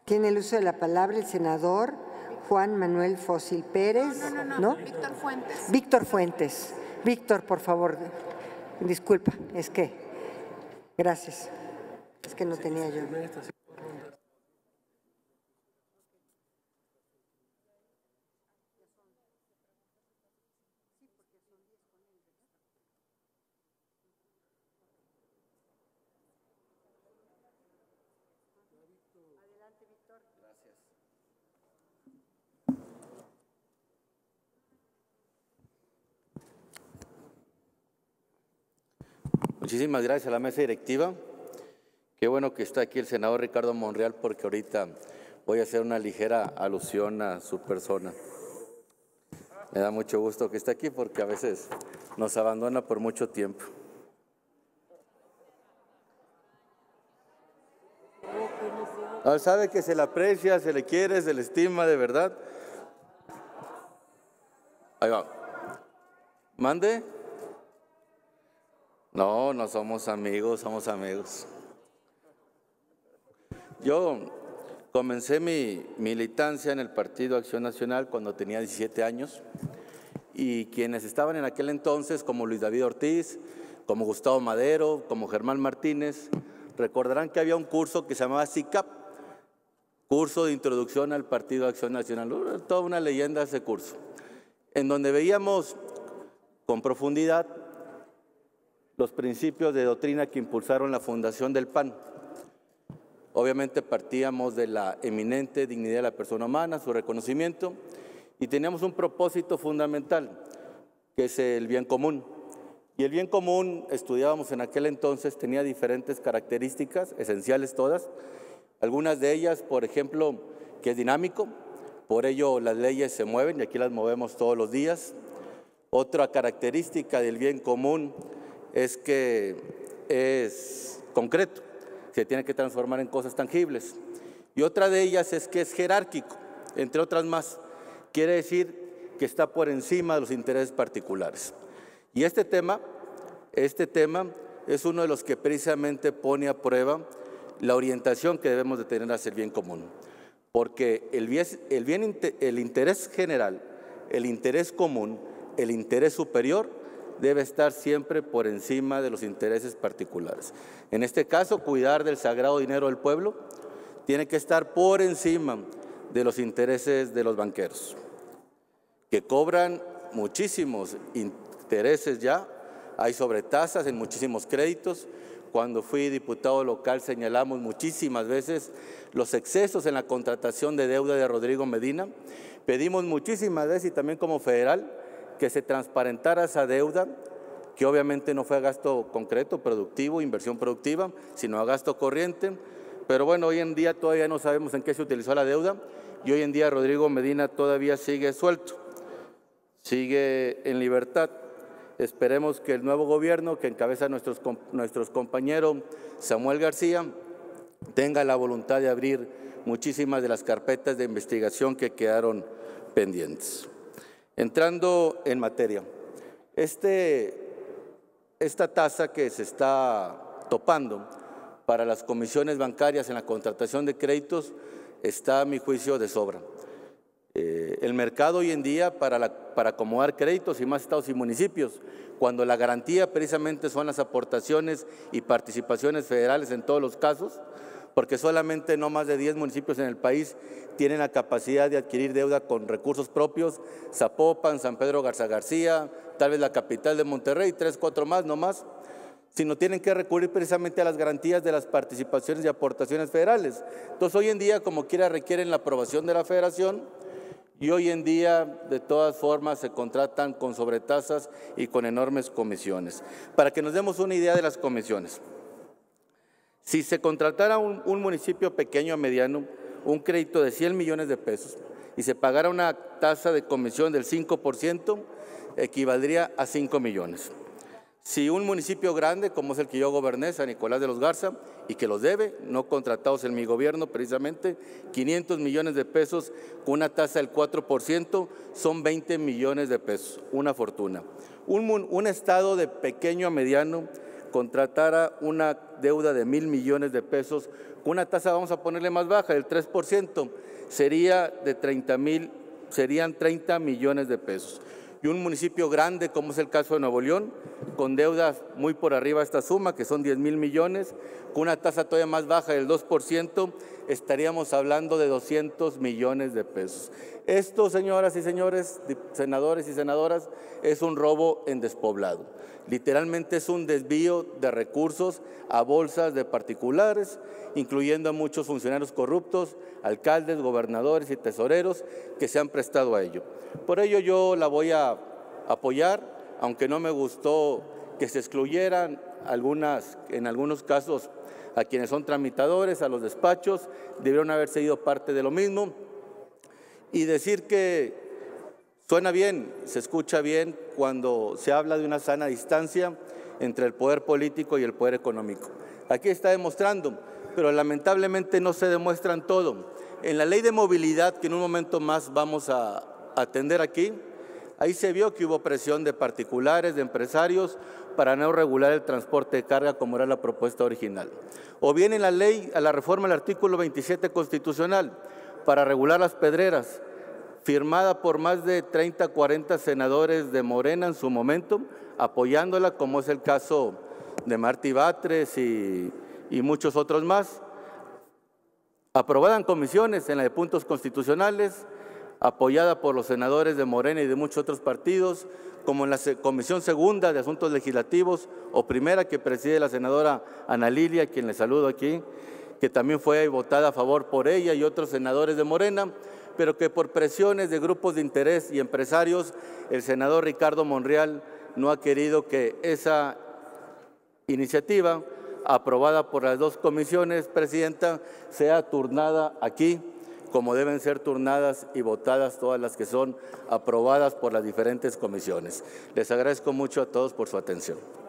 Tiene el uso de la palabra el senador Juan Manuel Fósil Pérez. No. Víctor Fuentes. Víctor Fuentes. Víctor, por favor, disculpa, es que, gracias, es que no tenía yo. Muchísimas gracias a la mesa directiva. Qué bueno que está aquí el senador Ricardo Monreal, porque ahorita voy a hacer una ligera alusión a su persona. Me da mucho gusto que esté aquí porque a veces nos abandona por mucho tiempo. Él sabe que se le aprecia, se le quiere, se le estima de verdad. Ahí va. ¿Mande? No, no somos amigos, somos amigos. Yo comencé mi militancia en el Partido Acción Nacional cuando tenía 17 años y quienes estaban en aquel entonces, como Luis David Ortiz, como Gustavo Madero, como Germán Martínez, recordarán que había un curso que se llamaba CICAP, curso de introducción al Partido Acción Nacional, toda una leyenda ese curso, en donde veíamos con profundidad los principios de doctrina que impulsaron la fundación del PAN. Obviamente partíamos de la eminente dignidad de la persona humana, su reconocimiento, y teníamos un propósito fundamental, que es el bien común. Y el bien común, estudiábamos en aquel entonces, tenía diferentes características, esenciales todas, algunas de ellas, por ejemplo, que es dinámico, por ello las leyes se mueven y aquí las movemos todos los días. Otra característica del bien común es que es concreto, se tiene que transformar en cosas tangibles. Y otra de ellas es que es jerárquico, entre otras más. Quiere decir que está por encima de los intereses particulares. Y este tema es uno de los que precisamente pone a prueba la orientación que debemos de tener hacia el bien común. Porque el interés general, el interés común, el interés superior debe estar siempre por encima de los intereses particulares. En este caso, cuidar del sagrado dinero del pueblo tiene que estar por encima de los intereses de los banqueros, que cobran muchísimos intereses ya, hay sobretasas en muchísimos créditos. Cuando fui diputado local señalamos muchísimas veces los excesos en la contratación de deuda de Rodrigo Medina. Pedimos muchísimas veces, y también como federal, que se transparentara esa deuda, que obviamente no fue a gasto concreto, productivo, inversión productiva, sino a gasto corriente. Pero bueno, hoy en día todavía no sabemos en qué se utilizó la deuda y hoy en día Rodrigo Medina todavía sigue suelto, sigue en libertad. Esperemos que el nuevo gobierno que encabeza nuestros compañeros Samuel García tenga la voluntad de abrir muchísimas de las carpetas de investigación que quedaron pendientes. Entrando en materia, esta tasa que se está topando para las comisiones bancarias en la contratación de créditos está, a mi juicio, de sobra. El mercado hoy en día para acomodar créditos y más estados y municipios, cuando la garantía precisamente son las aportaciones y participaciones federales en todos los casos, porque solamente no más de 10 municipios en el país tienen la capacidad de adquirir deuda con recursos propios: Zapopan, San Pedro Garza García, tal vez la capital de Monterrey, 3, 4 más, no más, sino tienen que recurrir precisamente a las garantías de las participaciones y aportaciones federales. Entonces, hoy en día, como quiera, requieren la aprobación de la Federación y hoy en día, de todas formas, se contratan con sobretasas y con enormes comisiones. Para que nos demos una idea de las comisiones, si se contratara un municipio pequeño o mediano un crédito de 100 millones de pesos y se pagara una tasa de comisión del 5%, equivaldría a 5 millones. Si un municipio grande, como es el que yo goberné, San Nicolás de los Garza, y que los debe, no contratados en mi gobierno precisamente, 500 millones de pesos con una tasa del 4%, son 20 millones de pesos, una fortuna. Un estado de pequeño a mediano contratara una deuda de 1,000 millones de pesos con una tasa, vamos a ponerle más baja, del 3%, serían 30 millones de pesos. Y un municipio grande, como es el caso de Nuevo León, con deudas muy por arriba de esta suma, que son 10,000 millones, con una tasa todavía más baja del 2%, estaríamos hablando de 200 millones de pesos. Esto, señoras y señores, senadores y senadoras, es un robo en despoblado. Literalmente es un desvío de recursos a bolsas de particulares, incluyendo a muchos funcionarios corruptos, alcaldes, gobernadores y tesoreros que se han prestado a ello. Por ello yo la voy a apoyar, aunque no me gustó que se excluyeran en algunos casos a quienes son tramitadores, a los despachos, debieron haber sido parte de lo mismo, y decir que suena bien, se escucha bien cuando se habla de una sana distancia entre el poder político y el poder económico. Aquí está demostrando, pero lamentablemente no se demuestran todo. En la ley de movilidad, que en un momento más vamos a atender aquí, ahí se vio que hubo presión de particulares, de empresarios, para no regular el transporte de carga como era la propuesta original. O bien en la ley, a la reforma del artículo 27 constitucional, para regular las pedreras, firmada por más de 30, 40 senadores de Morena en su momento, apoyándola, como es el caso de Martí Batres y muchos otros más, aprobada en comisiones, en la de puntos constitucionales, apoyada por los senadores de Morena y de muchos otros partidos, como en la Comisión Segunda de Asuntos Legislativos o Primera, que preside la senadora Ana Lilia, a quien le saludo aquí, que también fue votada a favor por ella y otros senadores de Morena, pero que por presiones de grupos de interés y empresarios, el senador Ricardo Monreal no ha querido que esa iniciativa, aprobada por las dos comisiones, Presidenta, sea turnada aquí, como deben ser turnadas y votadas todas las que son aprobadas por las diferentes comisiones. Les agradezco mucho a todos por su atención.